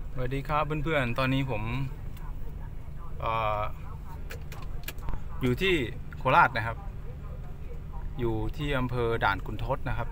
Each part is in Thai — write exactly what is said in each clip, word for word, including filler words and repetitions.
สวัสดีครับเพื่อนๆตอนนี้ผมเอออยู่ที่โคราชนะครับอยู่ที่อำเภอด่านขุนทดนะครับ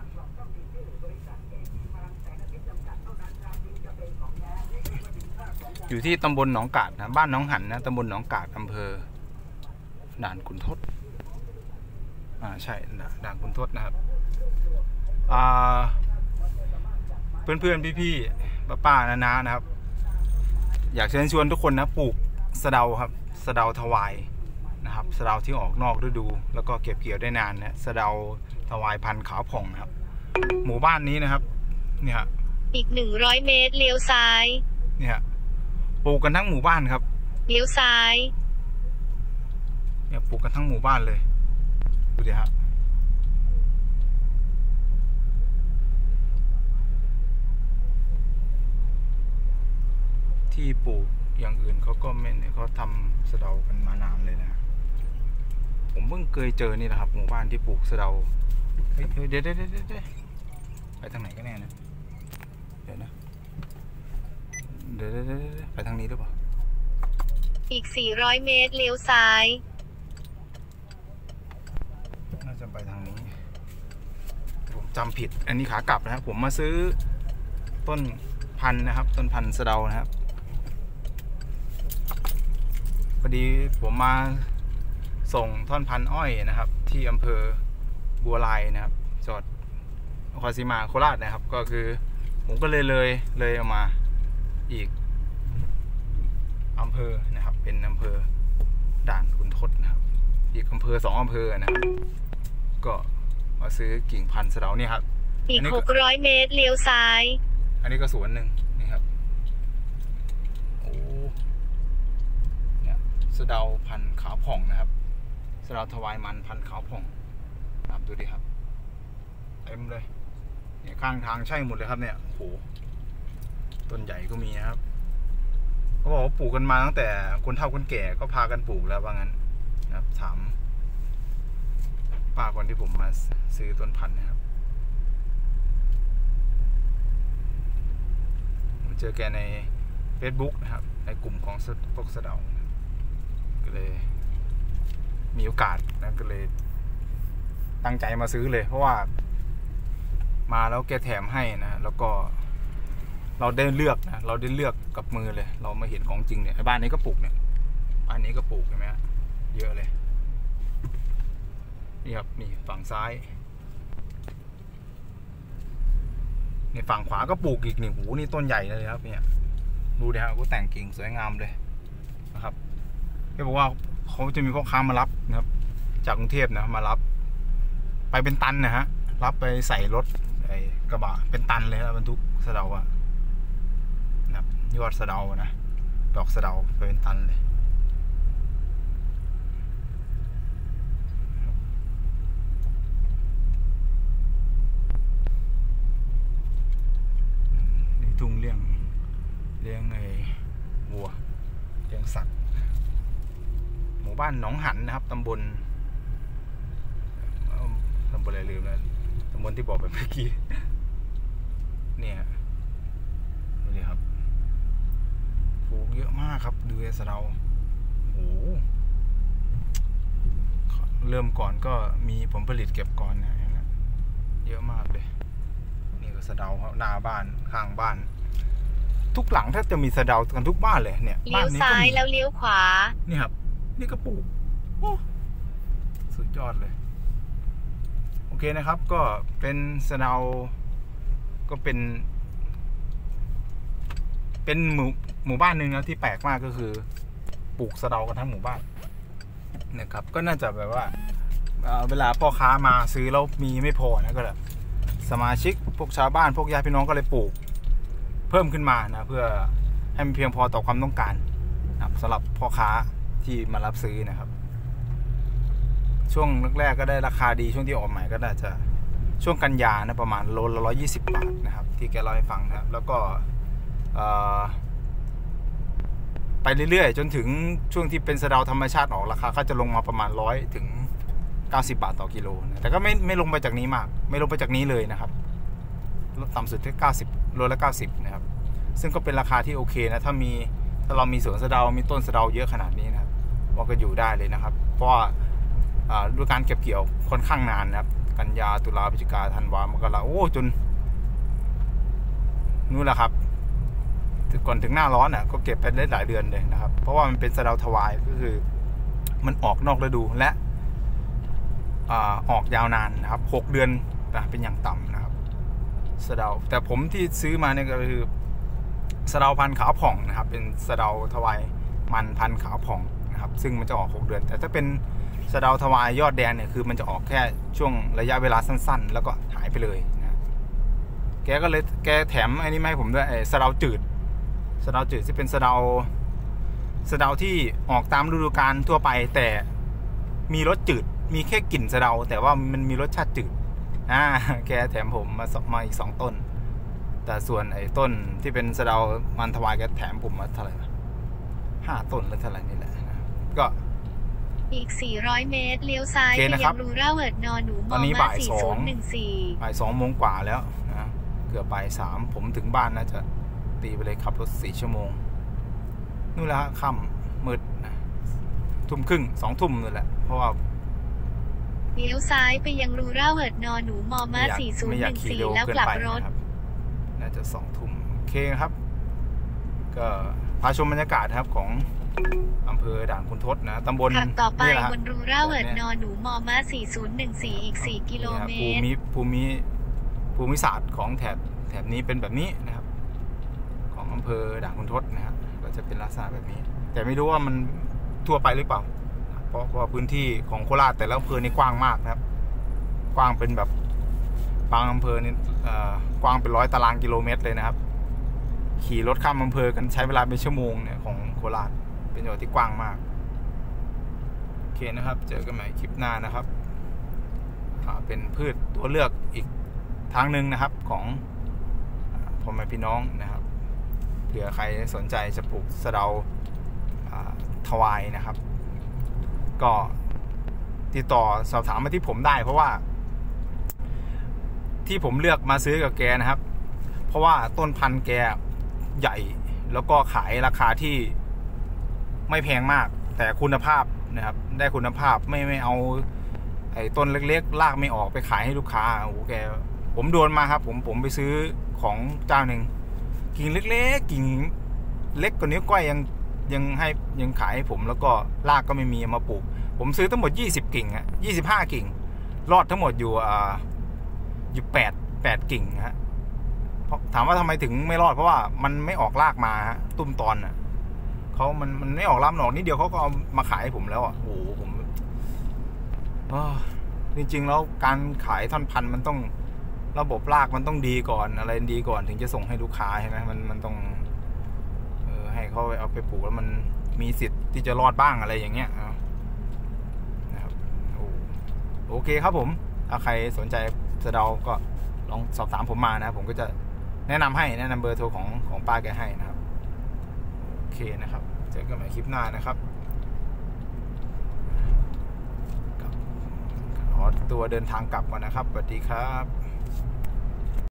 อยู่ที่ตำบลหนองกาดนะบ้านหนองหันนะตำบลหนองกาดอำเภอด่านขุนทดอ่าใช่ด่านขุนทดนะครับอ่าเพื่อนๆพี่ๆป้าๆน้าๆนะครับอยากเชิญชวนทุกคนนะปลูกสะเดาครับสะเดาถวายนะครับสะเดาที่ออกนอกฤดูแล้วก็เก็บเกี่ยวได้นานนะสะเดาถวายพันธุ์ขาวผ่องนะครับหมู่บ้านนี้นะครับเนี่ยอีกหนึ่งร้อยเมตรเลี้ยวซ้ายเนี่ยปลูกกันทั้งหมู่บ้านครับเลี้ยวซ้ายเนี่ยปลูกกันทั้งหมู่บ้านเลยดูดิครับที่ปลูกอย่างอื่นเขาก็ไม่เนี่ยเขาทำสะเดากันมานานเลยนะผมเพิ่งเคยเจอนี่แหละครับหมู่บ้านที่ปลูกสะเดาเฮ้ยเดี๋ยวเดี๋ยวเดี๋ยวเดี๋ยวไปทางไหนกันแน่นะเดี๋ยวนะเดี๋ยวเดี๋ยวเดี๋ยวไปทางนี้หรือเปล่าอีกสี่ร้อยเมตรเลี้ยวซ้ายน่าจะไปทางนี้ผมจำผิดอันนี้ขากลับนะครับผมมาซื้อต้นพันธุ์นะครับต้นพันธุ์สะเดานะครับพอดีผมมาส่งท่อนพันธุ์อ้อยนะครับที่อำเภอบัวลายนะครับจังหวัดนครศรีมาโคราชนะครับก็คือผมก็เลยเลยเลยเอามาอีกอำเภอนะครับเป็นอำเภอด่านขุนทดนะครับอีกอำเภอสองอำเภอนะครับก็มาซื้อกิ่งพันธุ์สะเดาเนี่ยครับอีกหกร้อยเมตรเลี้ยวซ้ายอันนี้ก็สวนหนึ่งนี่ครับโอ้เนี่ยสะเดาพันธุ์ขาวผ่องนะครับสะเดาถวายมันพันธุ์ขาวผ่องครับดูดิครับเต็มเลยเนี่ยข้างทางใช่หมดเลยครับเนี่ยโอ้ต้นใหญ่ก็มีนะครับเขาบอกว่าปลูกกันมาตั้งแต่คนเฒ่าคนแก่ก็พากันปลูกแล้วว่างั้นนะครับถามป้าคนที่ผมมาซื้อต้นพันธุ์นะครับผมเจอแกใน Facebook นะครับในกลุ่มของพวกสะเดาก็เลยมีโอกาสนะก็เลยตั้งใจมาซื้อเลยเพราะว่ามาแล้วแกแถมให้นะแล้วก็เราได้เลือกนะเราได้เลือกกับมือเลยเรามาเห็นของจริงเนี่ยบ้านนี้ก็ปลูกเนี่ยบ้านนี้ก็ปลูกใช่ไหมฮะเยอะเลยนี่ครับนี่ฝั่งซ้ายนี่ฝั่งขวาก็ปลูกอีกนี่หูนี่ต้นใหญ่เลยครับเนี่ยดูดิครับก็แต่งกิ่งสวยงามเลยนะครับเขาบอกว่าเขาจะมีพ่อค้ามารับนะครับจากกรุงเทพนะมารับไปเป็นตันนะฮะรับไปใส่รถไอ้กระบะเป็นตันเลยนะบรรทุกสะเดาอะนะครับยอดสะเดานะดอกสะเดาไปเป็นตันเลยนี่ทุ่งเลี้ยงเลี้ยงไอ้วัวเลี้ยงสัตว์หมู่บ้านหนองหันนะครับตำบลตำบลอะไรลืมแล้วตำบลที่บอกไปเมื่อกี้เนี่ยดูดิครับปลูกเยอะมากครับดูไอ้สะเดาโอ้โหเริ่มก่อนก็มีผลผลิตเก็บก่อนนะเยอะมากเลยนี่ก็สะเดาครับหน้าบ้านข้างบ้านทุกหลังถ้าจะมีสะเดากันทุกบ้านเลยเนี่ยเลี้ยวซ้ายแล้วเลี้ยวขวานี่ครับนี่ก็ปลูกโอ้สุดยอดเลยโอเคนะครับก็เป็นสะเดาก็เป็นเป็นหมู่หมู่บ้านหนึ่งนะที่แปลกมากก็คือปลูกสะเดากันทั้งหมู่บ้านนะครับก็น่าจะแบบว่าเวลาพ่อค้ามาซื้อแล้วมีไม่พอนะก็แบบสมาชิกพวกชาวบ้านพวกญาติพี่น้องก็เลยปลูกเพิ่มขึ้นมานะเพื่อให้มันเพียงพอต่อความต้องการนะครับสำหรับพ่อค้าที่มารับซื้อนะครับช่วงแรกๆก็ได้ราคาดีช่วงที่ออกใหม่ก็น่าจะช่วงกันยานะประมาณโลละร้อยยี่สิบบาทนะครับที่แกเล่าให้ฟังนะครับแล้วก็ไปเรื่อยๆจนถึงช่วงที่เป็นสะเดาธรรมชาติออกราคาก็จะลงมาประมาณร้อยถึงเก้าสิบบาทต่อกิโลนะแต่ก็ไม่ไม่ลงไปจากนี้มากไม่ลงไปจากนี้เลยนะครับต่ำสุดที่เก้าสิบโลละเก้าสิบนะครับซึ่งก็เป็นราคาที่โอเคนะถ้ามีถ้าเรามีสวนสะเดามีต้นสะเดาเยอะขนาดนี้นะครับว่าก็อยู่ได้เลยนะครับเพราะว่าฤดูการเก็บเกี่ยวค่อนข้างนานนะครับกันยาตุลาพฤศจิกาธันวามกราโอ้จนนู่นแหละครับก่อนถึงหน้าร้อนอ่ะก็เก็บไปได้หลายเดือนเลยนะครับเพราะว่ามันเป็นสะเดาทวายก็คือมันออกนอกฤดูและออกยาวนานนะครับหกเดือนนะเป็นอย่างต่ำนะครับสะเดาแต่ผมที่ซื้อมาเนี่ยก็คือสะเดาพันธุ์ขาวผ่องนะครับเป็นสะเดาทวายมันพันธุ์ขาวผ่องนะครับซึ่งมันจะออกหกเดือนแต่ถ้าเป็นสะเดาทวายยอดแดงเนี่ยคือมันจะออกแค่ช่วงระยะเวลาสั้นๆแล้วก็หายไปเลยนะแกก็เลยแกแถมไอ้นี่มาให้ผมด้วยไอ้สะเดาจืดสะเดาจืดที่เป็นสะเดาสะเดาที่ออกตามฤดูกาลทั่วไปแต่มีรสจืดมีแค่กลิ่นสะเดาแต่ว่ามันมีรสชาติจืดอ่าแกแถมผมมามาอีกสองต้นแต่ส่วนไอ้ต้นที่เป็นสะเดามันทวายแกแถมผมมาเท่าไหร่ห้าต้นแล้วเท่าไหร่นี่แหละก็อีกสี่ร้อยเมตรเลี้ยวซ้ายไปยังรูราเวิร์ดนอนหนูมอมาสี่ศูนย์หนึ่งสี่บ่ายสองโมงกว่าแล้วนะเกือบบ่ายสามผมถึงบ้านน่าจะตีไปเลยขับรถสี่ชั่วโมงนู่นแหละค่ำมืดนะทุ่มครึ่งสองทุ่มนั่นแหละเพราะว่าเลี้ยวซ้ายไปยังรูราเวิร์ดนอนหนูมอมาสี่ศูนย์หนึ่งสี่แล้วกลับรถน่าจะสองทุ่มโอเคครับก็พาชมบรรยากาศครับของอำเภอด่านคุณทศนะตำบลขับต่อไปบนรูราเวิร์ดนอนหนูมอมาสี่ศูนย์หนึ่งสี่อีกสี่กิโลเมตรภูมิภูมิภูมิศาสตร์ของแถบแถบนี้เป็นแบบนี้นะครับของอำเภอด่านคุณทศนะครับก็จะเป็นลักษณะแบบนี้แต่ไม่รู้ว่ามันทั่วไปหรือเปล่าเพราะว่าพื้นที่ของโคราชแต่ละอำเภอนี่กว้างมากนะครับกว้างเป็นแบบบางอำเภอนี่กว้างเป็นร้อยตารางกิโลเมตรเลยนะครับขี่รถข้ามอำเภอกันใช้เวลาเป็นชั่วโมงเนี่ยของโคราชเป็นจังหวัดที่กว้างมากโอเคนะครับเจอกันใหม่คลิปหน้านะครับเป็นพืชตัวเลือกอีกทางหนึ่งนะครับของพ่อแม่พี่น้องนะครับเผื่อใครสนใจจะปลูกสะเดาทวายนะครับก็ติดต่อสอบถามมาที่ผมได้เพราะว่าที่ผมเลือกมาซื้อกับแกนะครับเพราะว่าต้นพันธุ์แกใหญ่แล้วก็ขายราคาที่ไม่แพงมากแต่คุณภาพนะครับได้คุณภาพไม่ไม่เอาไอ้ต้นเล็กๆลากไม่ออกไปขายให้ลูกค้าโอ้โหแกผมโดนมาครับผมผมไปซื้อของเจ้าหนึ่งกิ่งเล็กๆกิ่งเล็กกว่านิ้วก้อยยังยังให้ยังขายให้ผมแล้วก็รากก็ไม่มีมาปลูกผมซื้อทั้งหมดยี่สิบกิ่งอ่ะยี่สิบห้ากิ่งรอดทั้งหมดอยู่อ่าอยู่แปดแปดกิ่งฮะถามว่าทำไมถึงไม่รอดเพราะว่ามันไม่ออกรากมาตุ้มตอนอ่ะเขามันมันไม่ออกรากหนอกนิดเดียวเขาก็เอามาขายให้ผมแล้วอ่ะโอ้โหผมจริงๆแล้วการขายท่อนพันธุ์มันต้องระบบรากมันต้องดีก่อนอะไรดีก่อนถึงจะส่งให้ลูกค้าใช่ไหมมันมันต้องเออให้เขาเอาไปปลูกแล้วมันมีสิทธิ์ที่จะรอดบ้างอะไรอย่างเงี้ยนะครับโอเคครับผมถ้าใครสนใจสะเดาก็ลองสอบถามผมมานะผมก็จะแนะนำให้แนะนำเบอร์โทรของของป้าแกให้นะครับโอเคนะครับเจอกันใหม่คลิปหน้านะครับขอตัวเดินทางกลับก่อนนะครับสวัสดีครับ